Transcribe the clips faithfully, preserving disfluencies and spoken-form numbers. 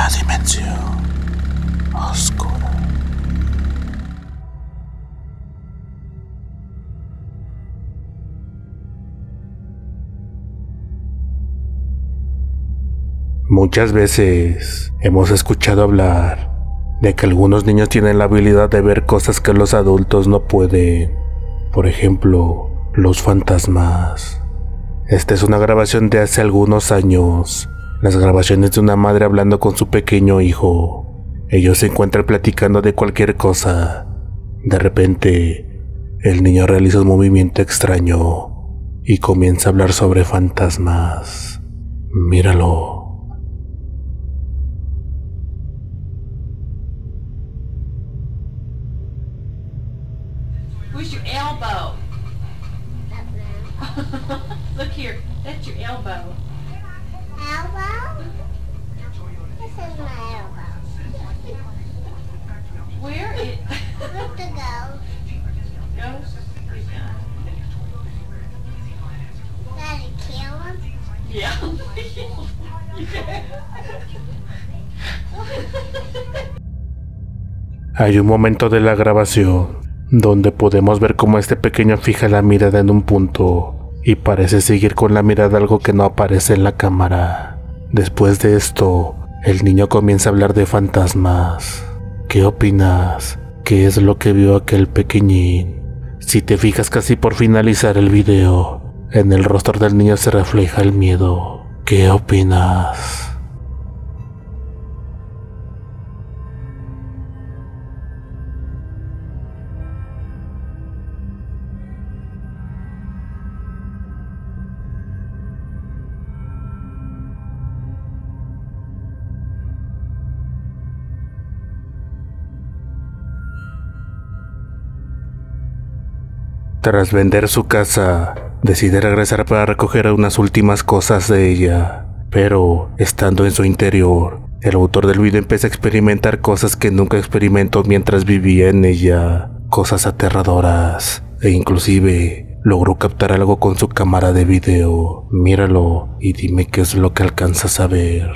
una dimensión oscura. Muchas veces hemos escuchado hablar de que algunos niños tienen la habilidad de ver cosas que los adultos no pueden. Por ejemplo, los fantasmas. Esta es una grabación de hace algunos años. Las grabaciones de una madre hablando con su pequeño hijo. Ellos se encuentran platicando de cualquier cosa. De repente, el niño realiza un movimiento extraño y comienza a hablar sobre fantasmas. Míralo. Where's your elbow? Look here, that's your elbow. Elbow? This is my elbow. Where it? Where's the ghost? Ghost? He's gone. Daddy, kill him? Yeah. Hay un momento de la grabación donde podemos ver cómo este pequeño fija la mirada en un punto y parece seguir con la mirada algo que no aparece en la cámara. Después de esto, el niño comienza a hablar de fantasmas. ¿Qué opinas? ¿Qué es lo que vio aquel pequeñín? Si te fijas casi por finalizar el video, en el rostro del niño se refleja el miedo. ¿Qué opinas? Tras vender su casa, decide regresar para recoger unas últimas cosas de ella. Pero, estando en su interior, el autor del video empieza a experimentar cosas que nunca experimentó mientras vivía en ella. Cosas aterradoras. E inclusive, logró captar algo con su cámara de video. Míralo y dime qué es lo que alcanzas a ver.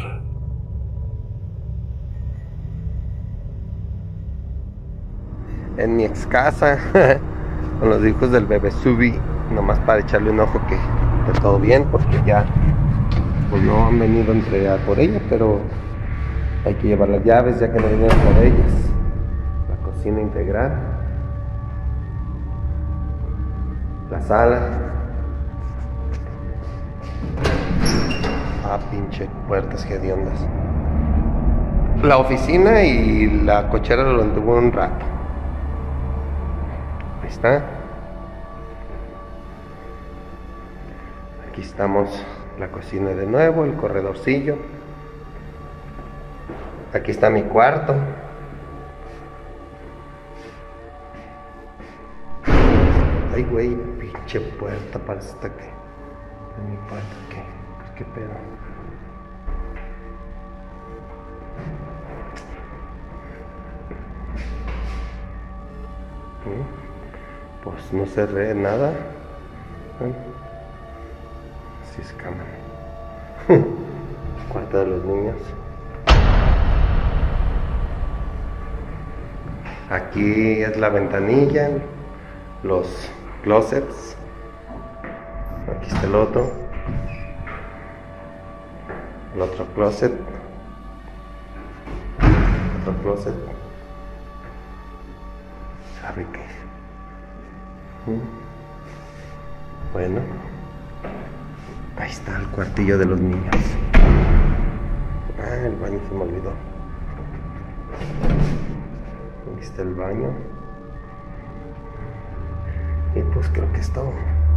En mi ex casa, con los hijos del bebé Subi, nomás para echarle un ojo que esté todo bien, porque ya pues no han venido a entregar por ella, pero hay que llevar las llaves ya que no vinieron por ellas. La cocina integral, la sala, ah pinche puertas hediondas, la oficina y la cochera lo mantuvo un rato. Ahí está. Aquí estamos, la cocina de nuevo, el corredorcillo. Aquí está mi cuarto. Ay, güey, pinche puerta, parece hasta que en mi cuarto, ¿qué? Pues qué pedo. ¿Mm? Pues no cerré nada. ¿Eh? Así es cámara. Cuarto de los niños. Aquí es la ventanilla, los closets. Aquí está el otro. El otro closet. Otro closet. ¿Sabe qué? Bueno, ahí está el cuartillo de los niños. Ah, el baño se me olvidó. Aquí está el baño. Y pues creo que es todo.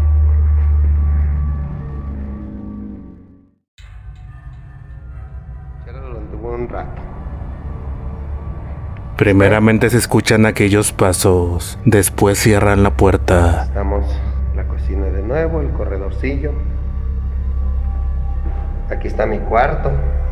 Ya lo anduvo un rato. Primeramente se escuchan aquellos pasos, después cierran la puerta. Estamos la cocina de nuevo, el corredorcillo. Aquí está mi cuarto.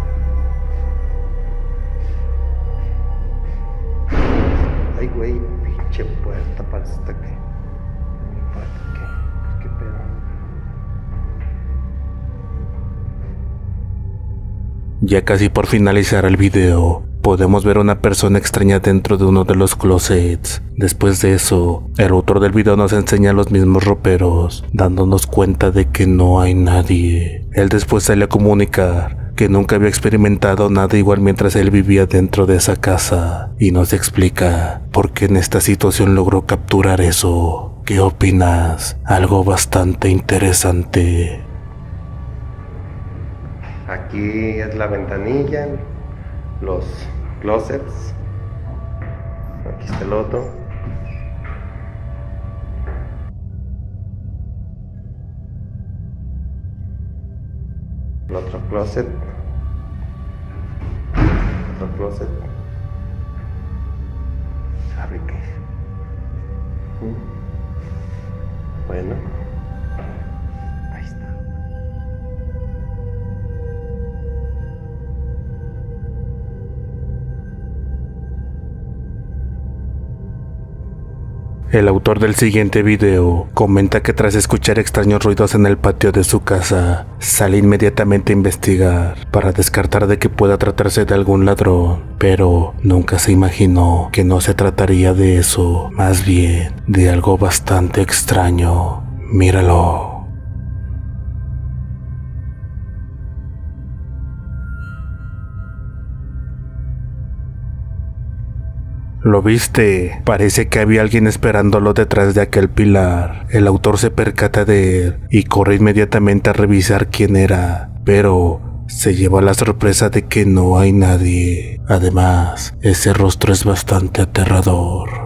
Ay, güey, pinche puerta, parece hasta que mi cuarto, ¿qué? ¿Qué pedo? Ya casi por finalizar el video, podemos ver a una persona extraña dentro de uno de los closets. Después de eso, el autor del video nos enseña los mismos roperos, dándonos cuenta de que no hay nadie. Él después sale a comunicar que nunca había experimentado nada igual mientras él vivía dentro de esa casa, y nos explica por qué en esta situación logró capturar eso. ¿Qué opinas? Algo bastante interesante. Aquí es la ventanilla, los closets. Aquí está el otro. El otro closet. Otro closet. ¿Sabe qué? Bueno. Ahí está. El autor del siguiente video comenta que tras escuchar extraños ruidos en el patio de su casa, sale inmediatamente a investigar para descartar de que pueda tratarse de algún ladrón, pero nunca se imaginó que no se trataría de eso, más bien de algo bastante extraño. Míralo. ¿Lo viste? Parece que había alguien esperándolo detrás de aquel pilar. El autor se percata de él y corre inmediatamente a revisar quién era, pero se lleva la sorpresa de que no hay nadie. Además, ese rostro es bastante aterrador.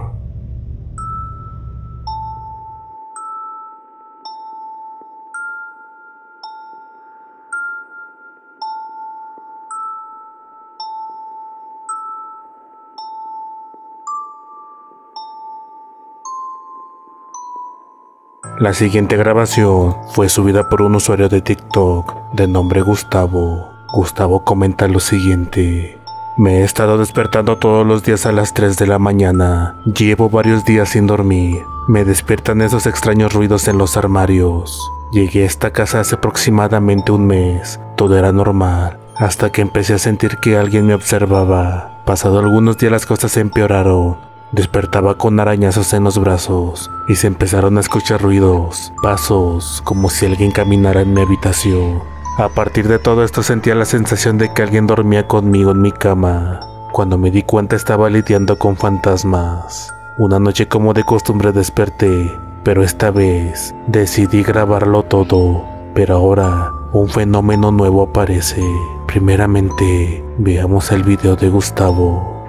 La siguiente grabación fue subida por un usuario de TikTok de nombre Gustavo. Gustavo comenta lo siguiente: me he estado despertando todos los días a las tres de la mañana. Llevo varios días sin dormir. Me despiertan esos extraños ruidos en los armarios. Llegué a esta casa hace aproximadamente un mes. Todo era normal, hasta que empecé a sentir que alguien me observaba. Pasado algunos días las cosas se empeoraron. Despertaba con arañazos en los brazos y se empezaron a escuchar ruidos, pasos, como si alguien caminara en mi habitación. A partir de todo esto sentía la sensación de que alguien dormía conmigo en mi cama. Cuando me di cuenta estaba lidiando con fantasmas. Una noche como de costumbre desperté, pero esta vez decidí grabarlo todo. Pero ahora un fenómeno nuevo aparece. Primeramente, veamos el video de Gustavo.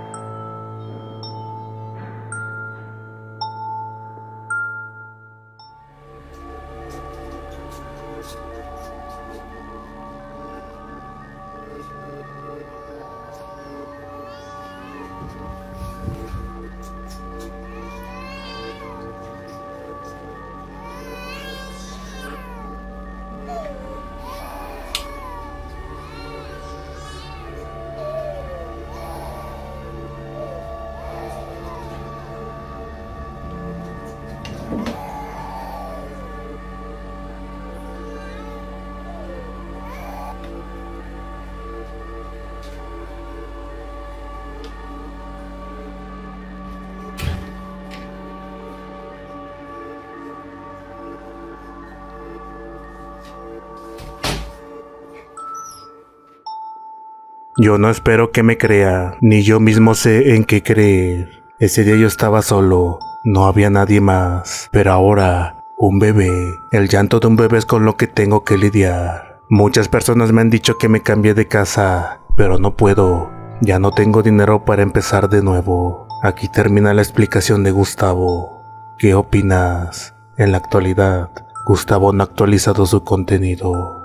Yo no espero que me crea, ni yo mismo sé en qué creer. Ese día yo estaba solo, no había nadie más, pero ahora, un bebé. El llanto de un bebé es con lo que tengo que lidiar. Muchas personas me han dicho que me cambié de casa, pero no puedo. Ya no tengo dinero para empezar de nuevo. Aquí termina la explicación de Gustavo. ¿Qué opinas? En la actualidad, Gustavo no ha actualizado su contenido.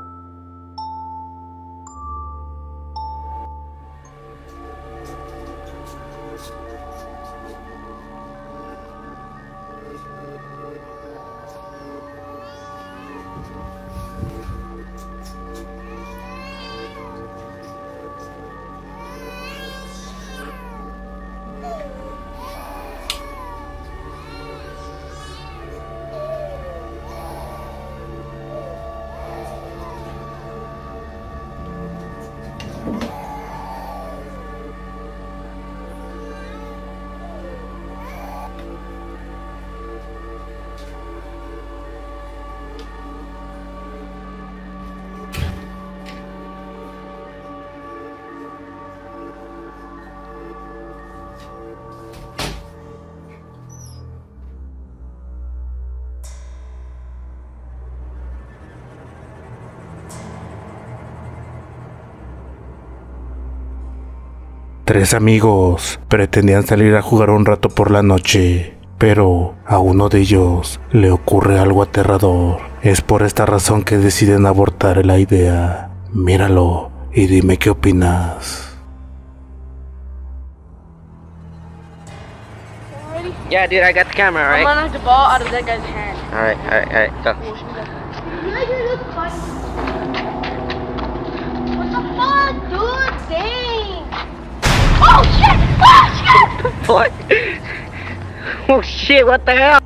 Tres amigos pretendían salir a jugar un rato por la noche, pero a uno de ellos le ocurre algo aterrador. Es por esta razón que deciden abortar la idea. Míralo y dime qué opinas. Yeah, dude, I got the camera, I'm alright? gonna knock the ball out of that guy's hand. Alright, alright, alright, go. What the fuck, dude? Dang! Oh shit! Oh shit! What? Oh shit, what the hell?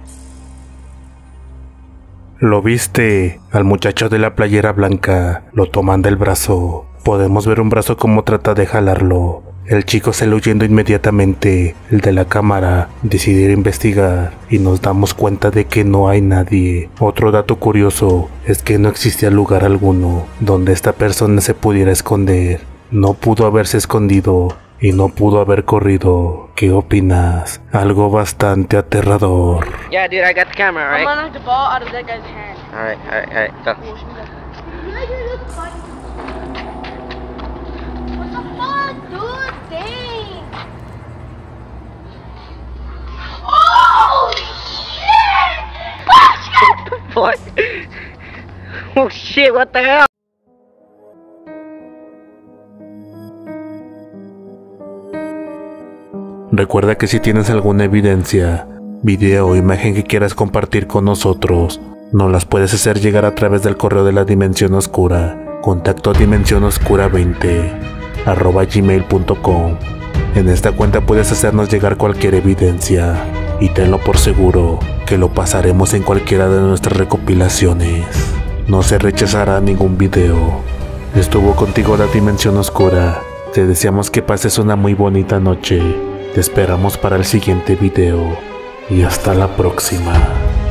¿Lo viste? Al muchacho de la playera blanca lo toman del brazo. Podemos ver un brazo como trata de jalarlo. El chico sale huyendo inmediatamente. El de la cámara decide ir a investigar y nos damos cuenta de que no hay nadie. Otro dato curioso es que no existía lugar alguno donde esta persona se pudiera esconder. No pudo haberse escondido y no pudo haber corrido. ¿Qué opinas? Algo bastante aterrador. Yeah, dude, I got the camera, I'm alright? gonna knock the ball out of that guy's hand. Alright, alright, alright, go. What the fuck, dude? Dang! Oh shit! What? Oh shit, what the hell? Recuerda que si tienes alguna evidencia, video o imagen que quieras compartir con nosotros, nos las puedes hacer llegar a través del correo de la Dimensión Oscura, contacto dimensión oscura veinte arroba gmail punto com. En esta cuenta puedes hacernos llegar cualquier evidencia y tenlo por seguro que lo pasaremos en cualquiera de nuestras recopilaciones. No se rechazará ningún video. Estuvo contigo la Dimensión Oscura. Te deseamos que pases una muy bonita noche. Te esperamos para el siguiente video y hasta la próxima.